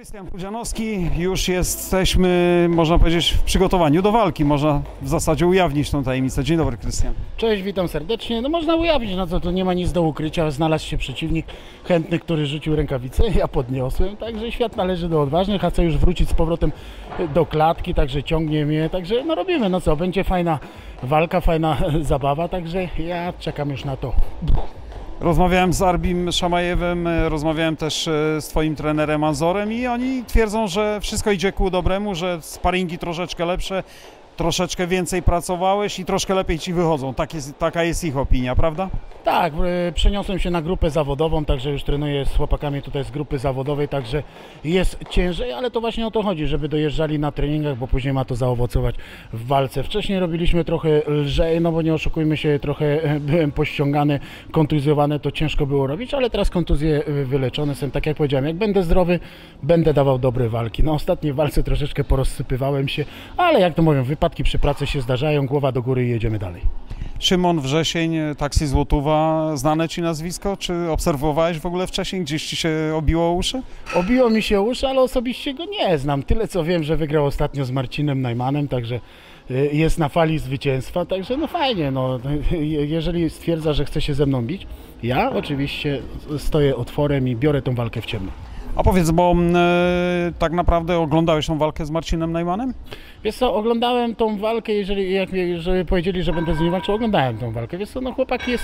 Krystian Pudzianowski, już jesteśmy, można powiedzieć, w przygotowaniu do walki. Można w zasadzie ujawnić tą tajemnicę. Dzień dobry, Krystian. Cześć, witam serdecznie. No można ujawnić, no to nie ma nic do ukrycia. Znalazł się przeciwnik chętny, który rzucił rękawicę, ja podniosłem. Także świat należy do odważnych, a chcę już wrócić z powrotem do klatki, także ciągnie mnie. Także no robimy, no co, będzie fajna walka, fajna zabawa, także ja czekam już na to. Rozmawiałem z Arbim Szamajewem, rozmawiałem też z twoim trenerem Anzorem i oni twierdzą, że wszystko idzie ku dobremu, że sparingi troszeczkę lepsze, troszeczkę więcej pracowałeś i troszkę lepiej ci wychodzą. Taka jest ich opinia, prawda? Tak, przeniosłem się na grupę zawodową, także już trenuję z chłopakami tutaj z grupy zawodowej, także jest ciężej, ale to właśnie o to chodzi, żeby dojeżdżali na treningach, bo później ma to zaowocować w walce. Wcześniej robiliśmy trochę lżej, no bo nie oszukujmy się, trochę byłem pościągany, kontuzjowany, to ciężko było robić, ale teraz kontuzje wyleczone są, tak jak powiedziałem, jak będę zdrowy, będę dawał dobre walki. Na ostatniej walce troszeczkę porozsypywałem się, ale jak to mówią, wypadki przy pracy się zdarzają, głowa do góry i jedziemy dalej. Szymon Wrzesień, Taksi Złotówa, znane ci nazwisko? Czy obserwowałeś w ogóle wcześniej? Gdzieś ci się obiło uszy? Obiło mi się uszy, ale osobiście go nie znam. Tyle co wiem, że wygrał ostatnio z Marcinem Najmanem, także jest na fali zwycięstwa, także no fajnie, no, jeżeli stwierdza, że chce się ze mną bić, ja oczywiście stoję otworem i biorę tą walkę w ciemno. A powiedz, bo tak naprawdę oglądałeś tą walkę z Marcinem Najmanem? Wiesz co, oglądałem tą walkę, jeżeli powiedzieli, że będę z nim walczył, oglądałem tą walkę. Wiesz co, no chłopak jest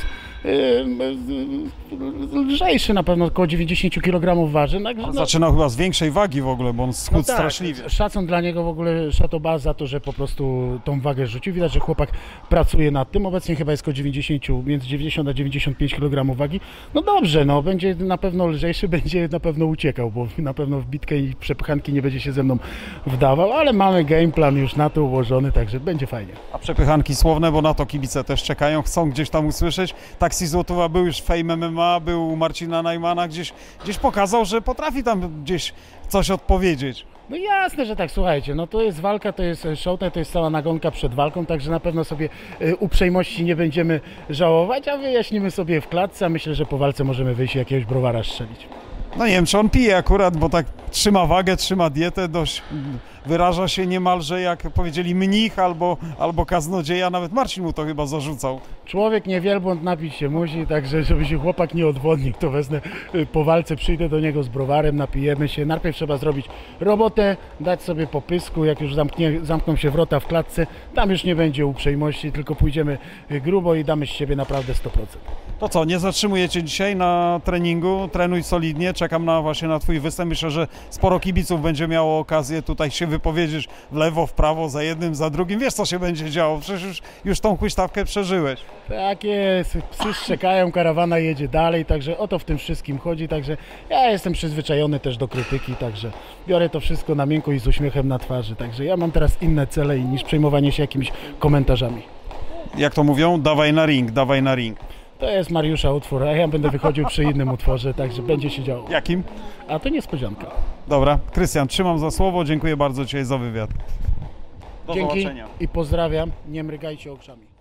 lżejszy na pewno, około 90 kg waży. Także, Zaczynał chyba z większej wagi w ogóle, bo on schudł tak, straszliwie. Szacun dla niego w ogóle, szatoba za to, że po prostu tą wagę rzucił. Widać, że chłopak pracuje nad tym. Obecnie chyba jest około między 90 a 95 kg wagi. No dobrze, no będzie na pewno lżejszy, będzie na pewno uciekał, bo na pewno w bitkę i przepychanki nie będzie się ze mną wdawał, ale mamy game plan już na to ułożony, także będzie fajnie. A przepychanki słowne, bo na to kibice też czekają, chcą gdzieś tam usłyszeć. Taksi Złotówa był już w Fame MMA, był u Marcina Najmana, gdzieś pokazał, że potrafi tam gdzieś coś odpowiedzieć. No jasne, że tak, słuchajcie, no to jest walka, to jest show, to jest cała nagonka przed walką, także na pewno sobie uprzejmości nie będziemy żałować, a wyjaśnimy sobie w klatce, a myślę, że po walce możemy wyjść i jakiegoś browara strzelić. No nie wiem, czy on pije akurat, bo tak trzyma wagę, trzyma dietę, dość wyraża się niemalże, jak powiedzieli, mnich albo kaznodzieja, nawet Marcin mu to chyba zarzucał. Człowiek nie wielbłąd, napić się musi, także żeby się chłopak nie odwodnił, to wezmę po walce, przyjdę do niego z browarem, napijemy się. Najpierw trzeba zrobić robotę, dać sobie popysku, jak już zamkną się wrota w klatce, tam już nie będzie uprzejmości, tylko pójdziemy grubo i damy z siebie naprawdę 100%. To co, nie zatrzymujecie dzisiaj na treningu, trenuj solidnie, czekam właśnie na twój występ. Myślę, że sporo kibiców będzie miało okazję tutaj się wypowiedzieć w lewo, w prawo, za jednym, za drugim. Wiesz, co się będzie działo, przecież już tą huśtawkę przeżyłeś. Tak jest, psy szczekają, karawana jedzie dalej, także o to w tym wszystkim chodzi, także ja jestem przyzwyczajony też do krytyki, także biorę to wszystko na miękko i z uśmiechem na twarzy, także ja mam teraz inne cele niż przejmowanie się jakimiś komentarzami. Jak to mówią? Dawaj na ring, dawaj na ring. To jest Mariusza utwór, a ja będę wychodził przy innym utworze, także będzie się działo. Jakim? A to niespodzianka. Dobra, Krystian, trzymam za słowo, dziękuję bardzo Ci za wywiad. Do Dzięki zobaczenia. i pozdrawiam, nie mrygajcie oczami.